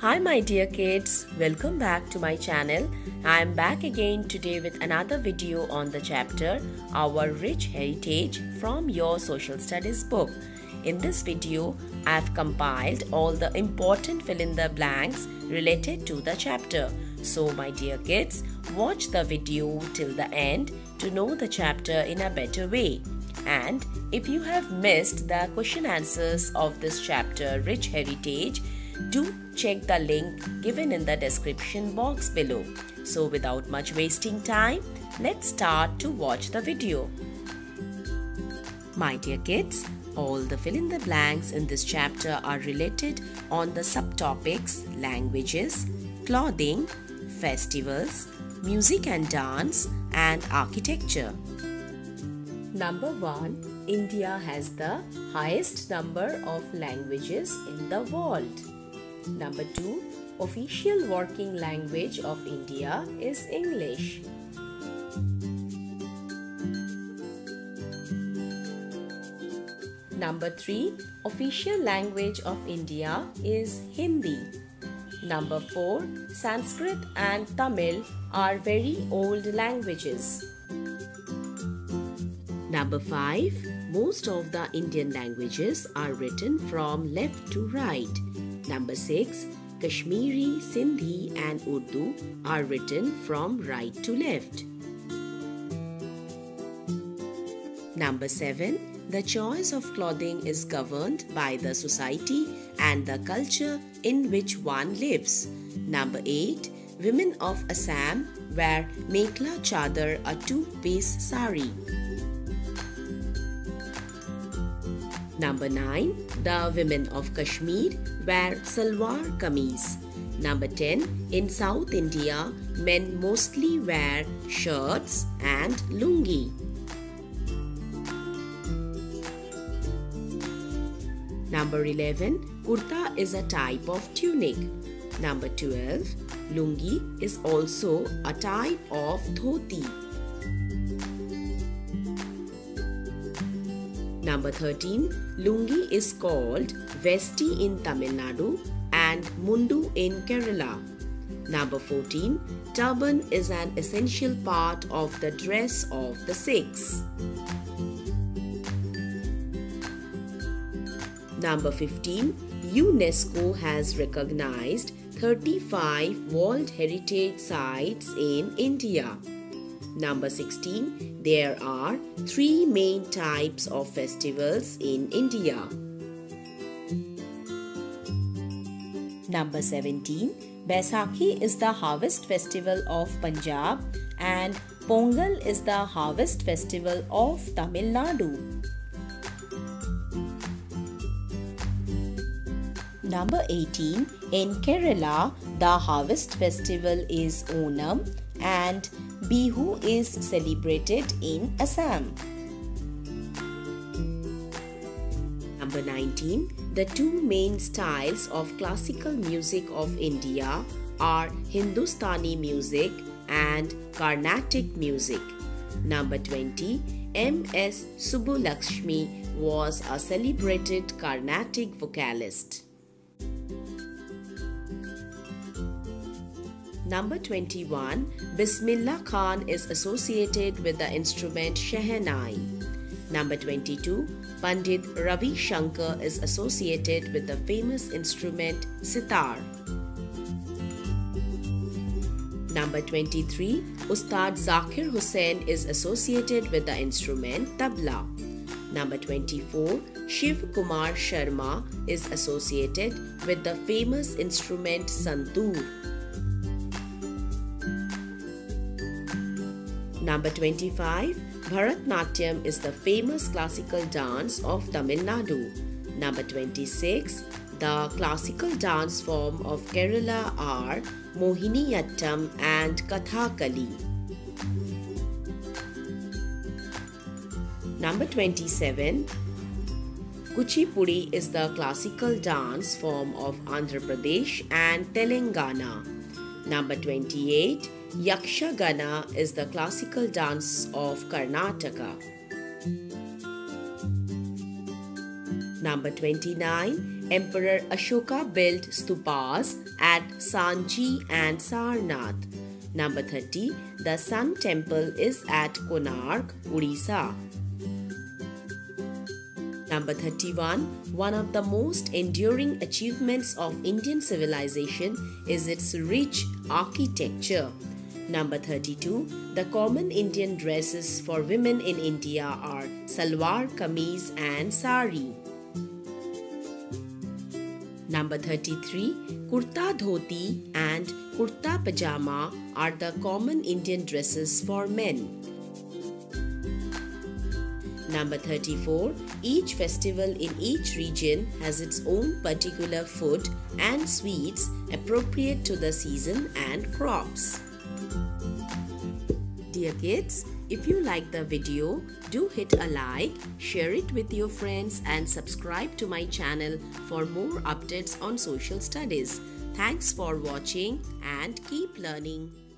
Hi my dear kids, welcome back to my channel. I am back again today with another video on the chapter Our Rich Heritage from your social studies book. In this video, I have compiled all the important fill in the blanks related to the chapter. So my dear kids, watch the video till the end to know the chapter in a better way. And if you have missed the question answers of this chapter Rich Heritage, do check the link given in the description box below. So without much wasting time, let's start to watch the video. My dear kids, all the fill in the blanks in this chapter are related on the subtopics languages, clothing, festivals, music and dance, and architecture. Number 1. India has the highest number of languages in the world. Number 2. Official working language of India is English. Number 3. Official language of India is Hindi. Number 4. Sanskrit and Tamil are very old languages. Number 5. Most of the Indian languages are written from left to right. Number 6. Kashmiri, Sindhi and Urdu are written from right to left. Number 7. The choice of clothing is governed by the society and the culture in which one lives. Number 8. Women of Assam wear mekhla chadar, a two-piece sari. Number 9. The women of Kashmir wear salwar kameez. Number 10. In South India, men mostly wear shirts and lungi. Number 11. Kurta is a type of tunic. Number 12. Lungi is also a type of dhoti. Number 13. Lungi is called vesti in Tamil Nadu and mundu in Kerala. Number 14. Turban is an essential part of the dress of the Sikhs. Number 15. UNESCO has recognized 35 World Heritage Sites in India. Number 16. There are 3 main types of festivals in India. Number 17. Baisakhi is the harvest festival of Punjab and Pongal is the harvest festival of Tamil Nadu. Number 18. In Kerala, the harvest festival is Onam and Bihu is celebrated in Assam. Number 19. The two main styles of classical music of India are Hindustani music and Carnatic music. Number 20. M.S. Subbulakshmi was a celebrated Carnatic vocalist. Number 21. Bismillah Khan is associated with the instrument Shehnai. Number 22. Pandit Ravi Shankar is associated with the famous instrument sitar. Number 23. Ustad Zakir Hussain is associated with the instrument tabla. Number 24. Shiv Kumar Sharma is associated with the famous instrument santoor. Number 25. Bharatnatyam is the famous classical dance of Tamil Nadu. Number 26. The classical dance form of Kerala are Mohiniyattam and Kathakali. Number 27. Kuchipudi is the classical dance form of Andhra Pradesh and Telangana. Number 28. Yakshagana is the classical dance of Karnataka. Number 29. Emperor Ashoka built stupas at Sanchi and Sarnath. Number 30. The Sun Temple is at Konark, Odisha. Number 31. One of the most enduring achievements of Indian civilization is its rich architecture. Number 32. The common Indian dresses for women in India are salwar, kameez and sari. Number 33. Kurta dhoti and kurta pajama are the common Indian dresses for men. Number 34. Each festival in each region has its own particular food and sweets appropriate to the season and crops. Dear kids, if you like the video, do hit a like, share it with your friends and subscribe to my channel for more updates on social studies. Thanks for watching and keep learning.